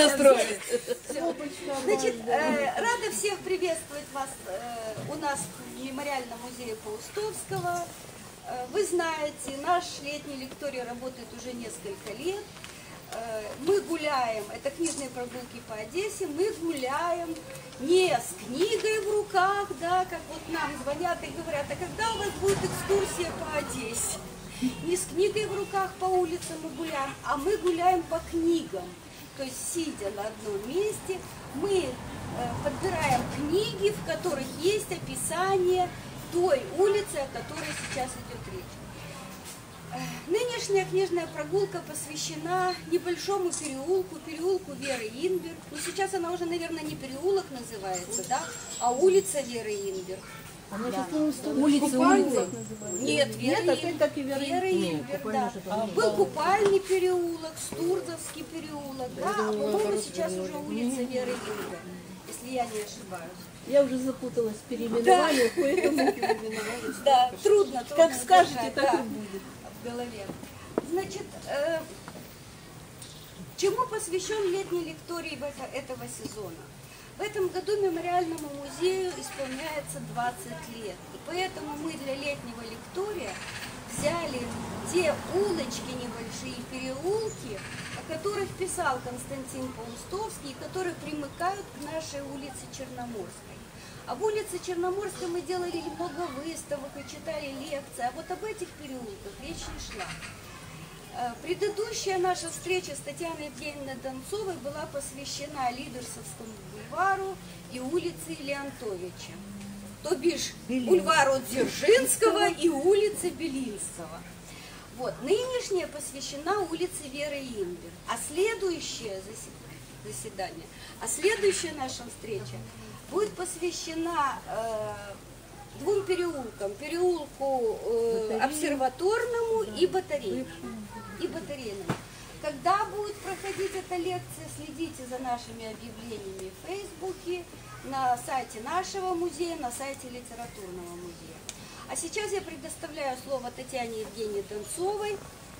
Значит, рада всех приветствовать вас у нас в Мемориальном музее Паустовского. Вы знаете, наш летний лекторий работает уже несколько лет. Мы гуляем, это книжные прогулки по Одессе, мы гуляем не с книгой в руках, да, как вот нам звонят и говорят, а когда у вас будет экскурсия по Одессе? Не с книгой в руках по улицам мы гуляем, а мы гуляем по книгам. То есть, сидя на одном месте, мы подбираем книги, в которых есть описание той улицы, о которой сейчас идет речь. Нынешняя книжная прогулка посвящена небольшому переулку, переулку Веры Инберг. Но сейчас она уже, наверное, не переулок называется, да, а улица Веры Инберг. Да. Улица. Нет, Веры Инберг, да. Был Купальный переулок, Стурзовский переулок, да, а по-моему сейчас уже улица Веры Инберг, если я не ошибаюсь. Я уже запуталась в переименованиях, поэтому переименовались. Да, трудно. Как скажете, так и будет. В голове. Значит, чему посвящен летний лекторий этого сезона? В этом году Мемориальному музею исполняется 20 лет. И поэтому мы для летнего лектория взяли те улочки небольшие, переулки, о которых писал Константин Паустовский, которые примыкают к нашей улице Черноморской. Об улице Черноморской мы делали много выставок и читали лекции, а вот об этих переулках речь не шла. Предыдущая наша встреча с Татьяной Евгеньевной Донцовой была посвящена Лидерсовскому бульвару и улице Леонтовича, то бишь бульвару Дзержинского и улице Белинского. Вот. Нынешняя посвящена улице Веры Инберг, а следующее заседание, следующая наша встреча будет посвящена двум переулкам, переулку Обсерваторному и Батарейному. Когда будет проходить эта лекция, следите за нашими объявлениями в Фейсбуке, на сайте нашего музея, на сайте литературного музея. А сейчас я предоставляю слово Татьяне Евгеньевне Донцовой,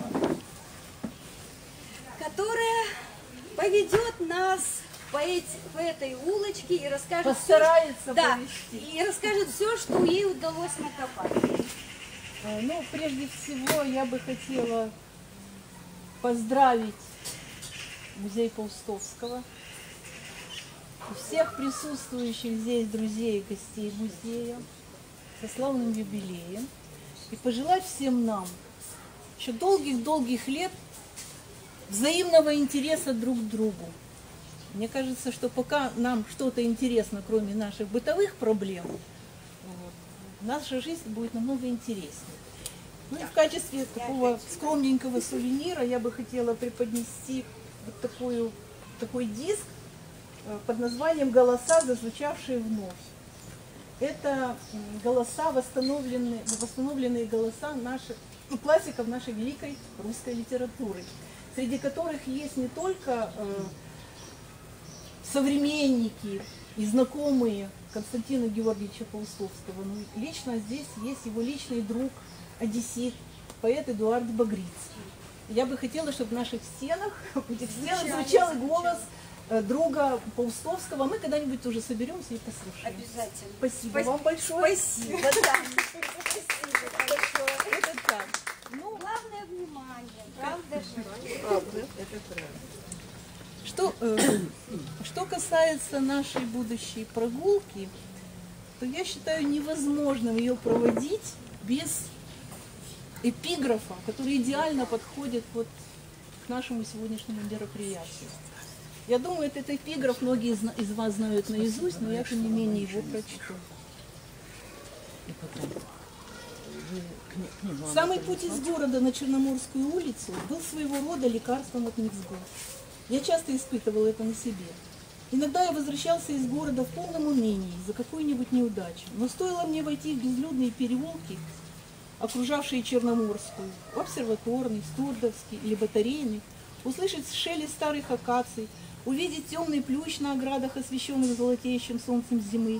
которая поведет нас по этой улочке и расскажет, и расскажет все, что ей удалось накопать. Ну, прежде всего, я бы хотела поздравить музей Паустовского и всех присутствующих здесь друзей и гостей музея со славным юбилеем и пожелать всем нам еще долгих-долгих лет взаимного интереса друг к другу. Мне кажется, что пока нам что-то интересно, кроме наших бытовых проблем, наша жизнь будет намного интереснее. Ну и в качестве такого скромненького сувенира я бы хотела преподнести вот такой диск под названием «Голоса, зазвучавшие вновь». Это голоса, восстановленные голоса классиков нашей великой русской литературы, среди которых есть не только современники и знакомые Константина Георгиевича Паустовского, но лично здесь есть его личный друг, одессит, поэт Эдуард Багрицкий. Я бы хотела, чтобы в наших стенах звучал голос друга Паустовского. Мы когда-нибудь уже соберемся и послушаем. Обязательно. Спасибо вам большое. Спасибо. Спасибо большое. Это так. Ну, главное внимание, правда же? Правда, это правда. Что касается нашей будущей прогулки, то я считаю невозможным ее проводить без эпиграфа, который идеально подходит вот к нашему сегодняшнему мероприятию. Я думаю, этот эпиграф многие из вас знают наизусть, но я, тем не менее, его прочту. Самый путь из города на Черноморскую улицу был своего рода лекарством от невзгод. Я часто испытывала это на себе. Иногда я возвращался из города в полном унынии из-за какой-нибудь неудачи, но стоило мне войти в безлюдные переулки, окружавшие Черноморскую, в Обсерваторный, Стурдовский или Батарейный, услышать шелест старых акаций, увидеть темный плющ на оградах, освещенных золотеющим солнцем зимы.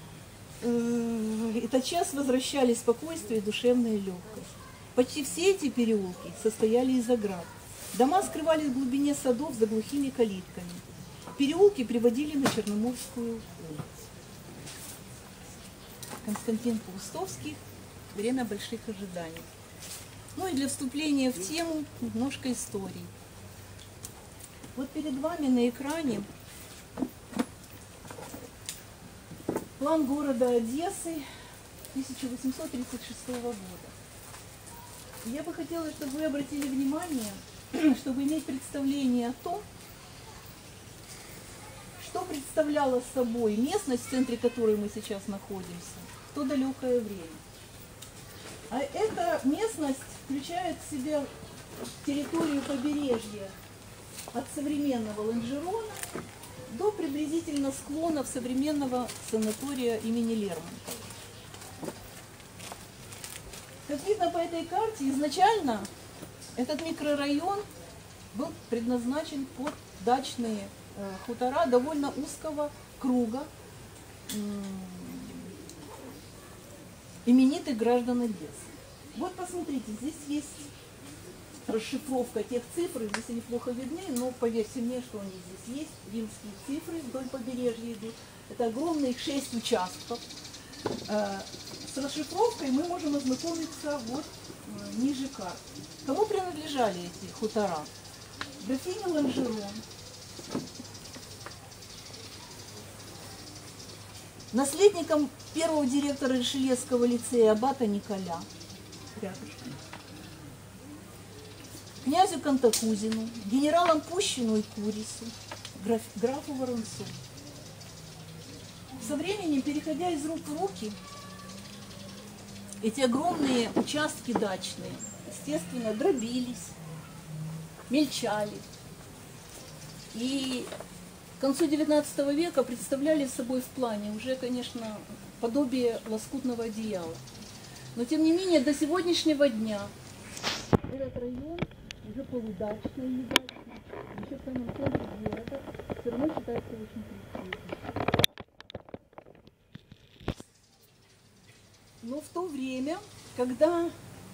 И тотчас возвращали спокойствие и душевная легкость. Почти все эти переулки состояли из оград. Дома скрывались в глубине садов за глухими калитками. переулки приводили на Черноморскую улицу. Константин Паустовский «Время больших ожиданий». Ну и для вступления в тему немножко истории. Вот перед вами на экране план города Одессы 1836 года. Я бы хотела, чтобы вы обратили внимание, чтобы иметь представление о том, что представляла собой местность, в центре которой мы сейчас находимся, в то далекое время. А эта местность включает в себя территорию побережья от современного Лонжерона до приблизительно склонов современного санатория имени Лермонтова. Как видно по этой карте, изначально этот микрорайон был предназначен под дачные хутора довольно узкого круга именитых граждан Одессы. Вот посмотрите, здесь есть расшифровка тех цифр, здесь они плохо видны, но поверьте мне, что они здесь есть. Римские цифры вдоль побережья идут. Это огромные 6 участков. С расшифровкой мы можем ознакомиться вот ниже карты. Кому принадлежали эти хутора? Графиня Лонжерон, наследником первого директора Ришельевского лицея аббата Николя, рядышком, князю Кантакузину, генералам Пущину и Курису, графу Воронцу. Со временем, переходя из рук в руки, эти огромные участки дачные, естественно, дробились, мельчали. И к концу XIX века представляли собой в плане уже, конечно, подобие лоскутного одеяла. Но, тем не менее, до сегодняшнего дня этот район уже полудачный, недачный, еще в самом центре города, все равно считается очень красивым. Но в то время, когда,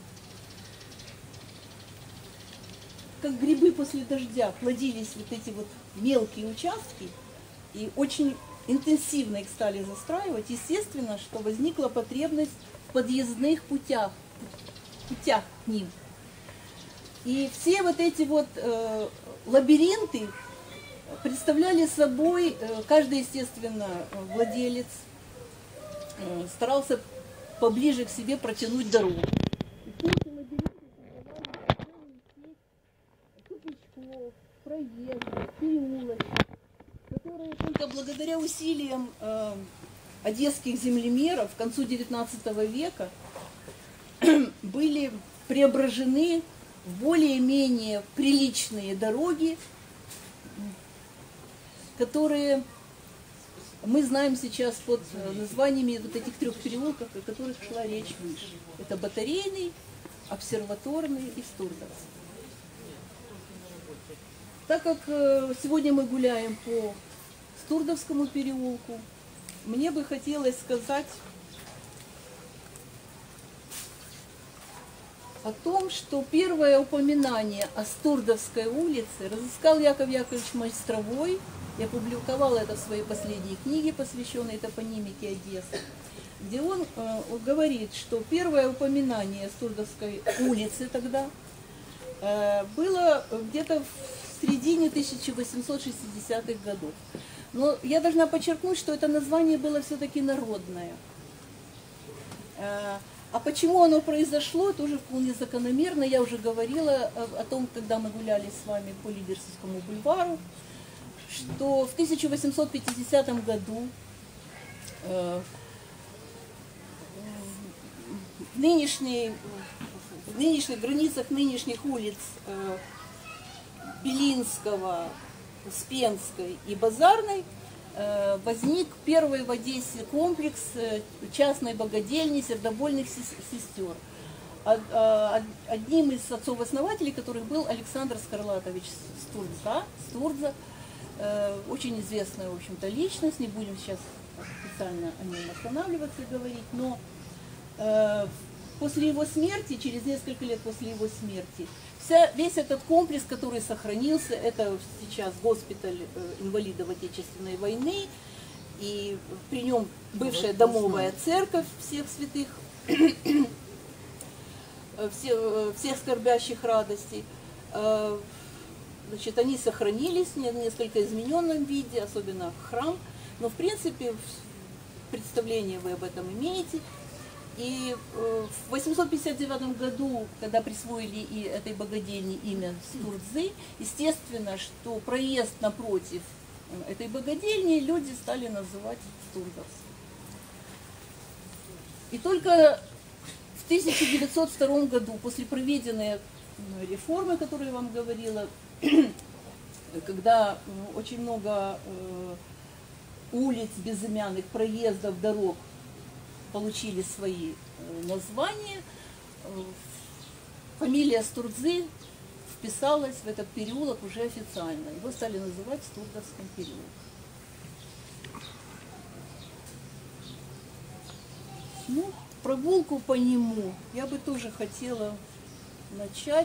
как грибы после дождя, плодились вот эти вот мелкие участки, и очень интенсивно их стали застраивать, естественно, что возникла потребность в подъездных путях к ним. И все вот эти вот лабиринты представляли собой, каждый, естественно, владелец старался поближе к себе протянуть дорогу. И все эти лабиринты создавали целую сеть тупичков, проездов, переулочек, которые только благодаря усилиям одесских землемеров к концу XIX века были преображены в более-менее приличные дороги, которые мы знаем сейчас под названиями вот этих 3 переулков, о которых шла речь выше. Это Батарейный, Обсерваторный и Стурдовский. Так как сегодня мы гуляем по Стурдовскому переулку, мне бы хотелось сказать о том, что первое упоминание о Стурдовской улице разыскал Яков Яковлевич Майстровой. Я публиковала это в своей последней книге, посвященной топонимике Одессы, где он говорит, что первое упоминание Стурдовской улицы тогда было где-то в середине 1860-х годов. Но я должна подчеркнуть, что это название было все-таки народное. А почему оно произошло, тоже вполне закономерно. Я уже говорила о том, когда мы гуляли с вами по Лидерскому бульвару, что в 1850 году в нынешних границах нынешних улиц Белинского, Успенской и Базарной возник первый в Одессе комплекс частной богадельни сердобольных сестер. Одним из отцов-основателей которых был Александр Скарлатович Стурдза, очень известная, в общем-то, личность, не будем сейчас специально о нем останавливаться и говорить, но после его смерти, через несколько лет после его смерти, Весь этот комплекс, который сохранился, это сейчас госпиталь инвалидов Отечественной войны, и при нем бывшая домовая церковь всех святых, всех скорбящих радостей. Значит, они сохранились в несколько измененном виде, особенно храм, но в принципе представление вы об этом имеете. И в 859 году, когда присвоили и этой богадельне имя Стурдзы, естественно, что проезд напротив этой богадельни люди стали называть Стурдовск. И только в 1902 году, после проведенной реформы, которую я вам говорила, когда очень много улиц безымянных, проездов, дорог получили свои названия, фамилия Стурдзы вписалась в этот переулок уже официально. Его стали называть Стурдовским переулком. Ну, прогулку по нему я бы тоже хотела начать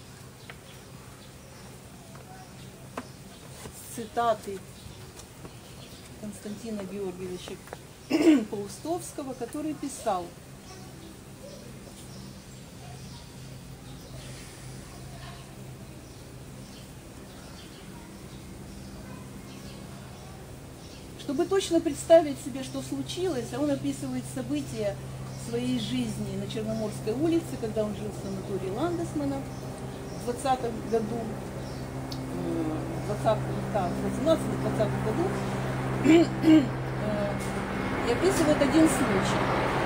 с цитаты Константина Георгиевича Паустовского, который писал: чтобы точно представить себе, что случилось, а он описывает события своей жизни на Черноморской улице, когда он жил в санатории Ландесмана в 20-м году, в 18-20 году, и описывает один случай.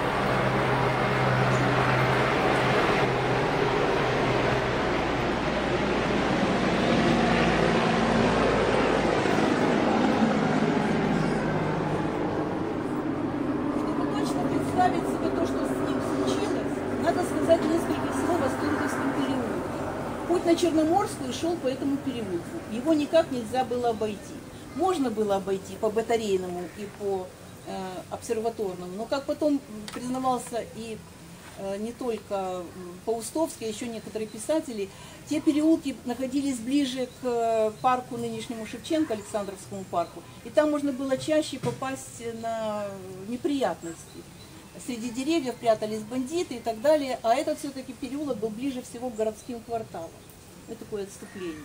Чтобы точно представить себе то, что с ним случилось, надо сказать несколько слов о Стурдовском переулке. Путь на Черноморскую шел по этому переулку. Его никак нельзя было обойти. Можно было обойти по Батарейному и по обсерваторному, но, как потом признавался и не только Паустовский, а еще некоторые писатели, те переулки находились ближе к парку нынешнему Шевченко, Александровскому парку, и там можно было чаще попасть на неприятности. Среди деревьев прятались бандиты и так далее, а этот все-таки переулок был ближе всего к городским кварталам. Это такое отступление.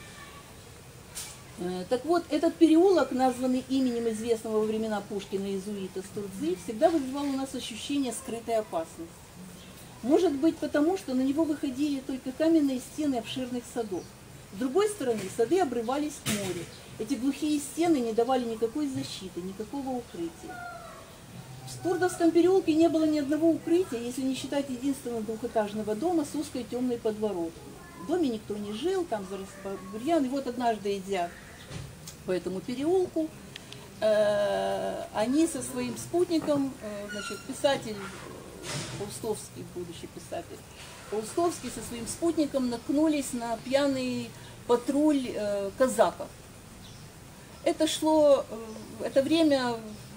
Так вот, этот переулок, названный именем известного во времена Пушкина иезуита Стурдзы, всегда вызывал у нас ощущение скрытой опасности. Может быть, потому что на него выходили только каменные стены обширных садов. С другой стороны, сады обрывались к морю. Эти глухие стены не давали никакой защиты, никакого укрытия. В Стурдовском переулке не было ни одного укрытия, если не считать единственного двухэтажного дома с узкой темной подвороткой. В доме никто не жил, там зарос бурьян. И вот однажды, идя по этому переулку, они со своим спутником, значит, писатель Паустовский, будущий писатель Паустовский, со своим спутником наткнулись на пьяный патруль казаков. Это время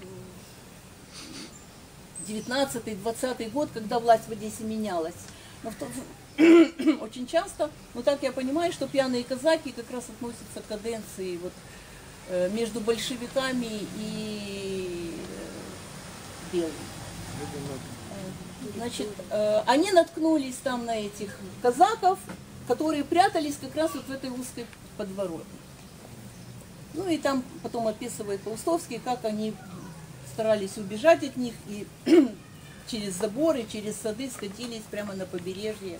19-20 год, когда власть в Одессе менялась. Но очень часто, но так я понимаю, что пьяные казаки как раз относятся к каденции вот, между большевиками и белыми. Значит, они наткнулись там на этих казаков, которые прятались как раз вот в этой узкой подворотне. Ну и там потом описывает Паустовский, как они старались убежать от них и через заборы, через сады скатились прямо на побережье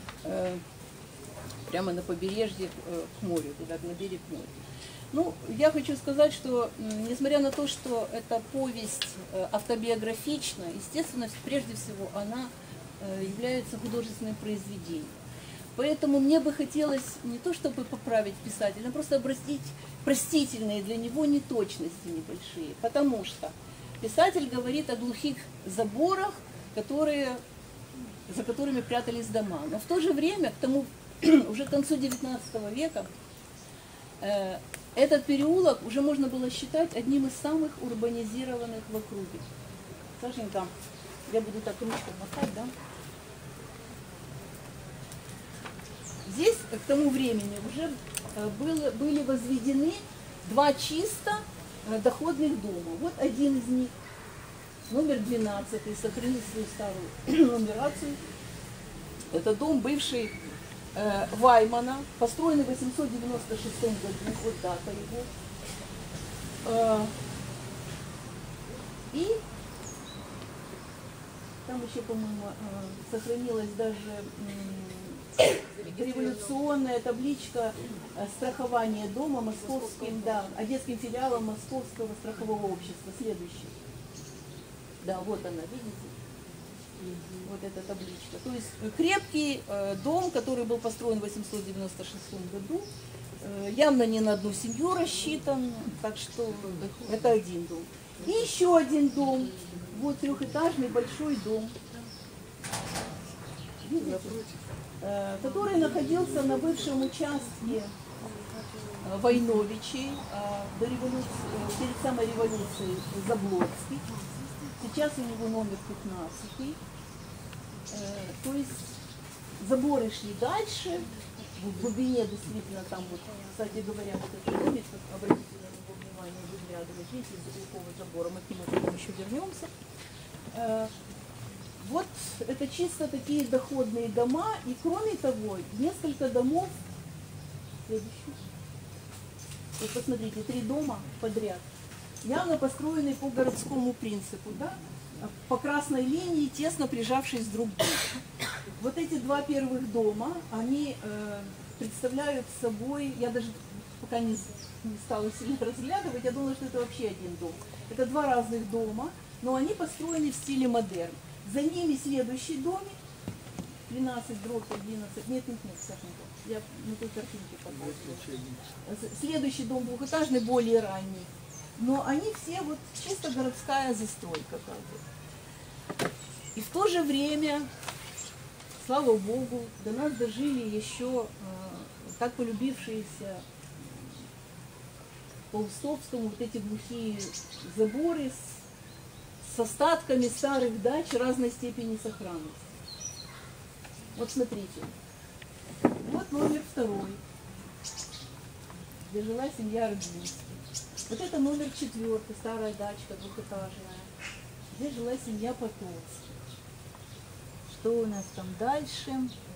к морю, туда, на берег моря. Ну, я хочу сказать, что несмотря на то, что эта повесть автобиографична, естественно, прежде всего она является художественным произведением. Поэтому мне бы хотелось не то чтобы поправить писателя, а просто обратить простительные для него неточности небольшие. Потому что писатель говорит о глухих заборах, за которыми прятались дома. Но в то же время, к тому уже к концу XIX века, этот переулок уже можно было считать одним из самых урбанизированных в округе. Сашенька, я буду так ручкой мотать, да? здесь к тому времени уже были возведены два чисто доходных дома. Вот один из них, номер 12, сохранил свою старую нумерацию. Это дом бывший Ваймана, построенный в 896 году, вот дата его. И там еще, по-моему, сохранилась даже революционная табличка страхования дома московским, да, одесским филиалом Московского страхового общества. Следующий. Да, вот она, видите? Вот эта табличка. То есть крепкий дом, который был построен в 896 году, явно не на одну семью рассчитан, так что это один дом. И еще один дом. Вот трехэтажный большой дом, видите, который находился на бывшем участке Войновичей до революции, перед самой революцией Заблоцкий. Сейчас у него номер 15. То есть заборы шли дальше, в глубине действительно там вот, кстати говоря, вот этот домик, обратите на него внимание, выглядывает, видите, из-за глухого забора, мы к нему потом еще вернемся. Вот это чисто такие доходные дома, и кроме того, несколько домов, следующий, вот посмотрите, 3 дома подряд, явно построенные по городскому принципу, да? По красной линии, тесно прижавшись друг к другу. Вот эти 2 первых дома, они представляют собой, я даже пока не стала сильно разглядывать, я думала, что это вообще один дом. Это 2 разных дома, но они построены в стиле модерн. За ними следующий домик, 12 дробь 11, нет, Сашенька, я на той картинке показываю. Следующий дом двухэтажный, более ранний. Но они все вот чисто городская застройка как бы. И в то же время, слава Богу, до нас дожили еще так полюбившиеся Паустовскому вот эти глухие заборы с остатками старых дач разной степени сохранности. Вот смотрите, вот номер 2, где жила семья Рыбинских. Вот это номер 4, старая дачка двухэтажная, где жила семья Потоцких. Что у нас там дальше?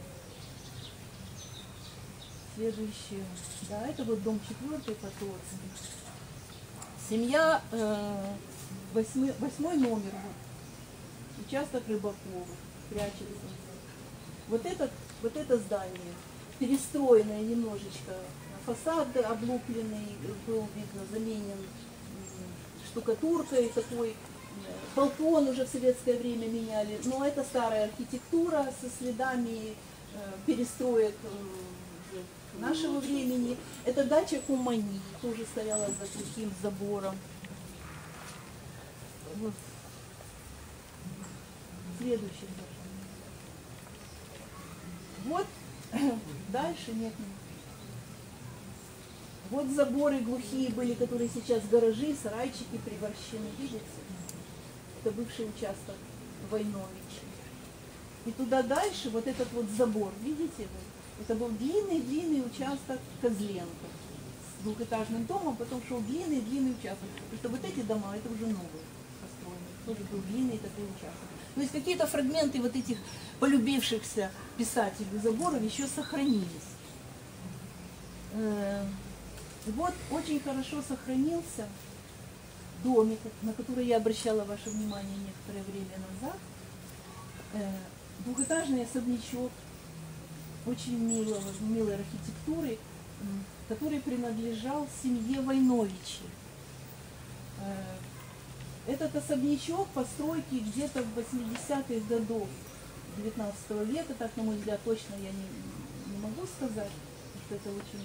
Следующее. Да, это вот дом 4 Потоцкий. Семья, 8 номер, вот, участок Рыбаковых, прячется. Вот это здание, перестроенное немножечко, фасад облупленный, был, видно, заменен штукатуркой такой, балкон уже в советское время меняли, но это старая архитектура со следами перестроек нашего времени. Это дача Кумани, тоже стояла за таким забором. Вот. Следующий. Вот дальше нет. Вот заборы глухие были, которые сейчас гаражи, сарайчики превращены, видите? Это бывший участок Войновича. И туда дальше вот этот вот забор, видите вы? Это был длинный участок Козленко с двухэтажным домом, потом шел длинный участок. Потому что вот эти дома, это уже новые построенные, тоже был длинный такой участок. То есть какие-то фрагменты вот этих полюбившихся писателей заборов еще сохранились. Вот очень хорошо сохранился домик, на который я обращала ваше внимание некоторое время назад. Двухэтажный особнячок, очень милой архитектуры, который принадлежал семье Войновичей. Этот особнячок постройки где-то в 80-х годов 19 века, так, на мой взгляд, точно я не могу сказать, потому что это очень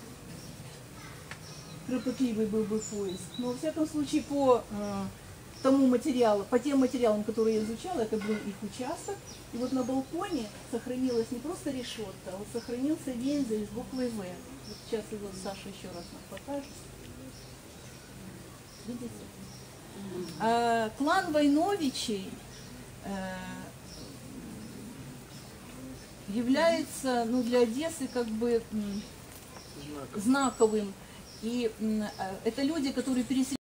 кропотливый был бы поиск. Но, во всяком случае, по тому материалу, по тем материалам, которые я изучала, это был их участок. И вот на балконе сохранилась не просто решетка, а вот сохранился вензель с буквой «В». Вот сейчас его Саша еще раз нам покажет. Видите? Клан Войновичей является, ну, для Одессы как бы знаковым. И это люди, которые переселились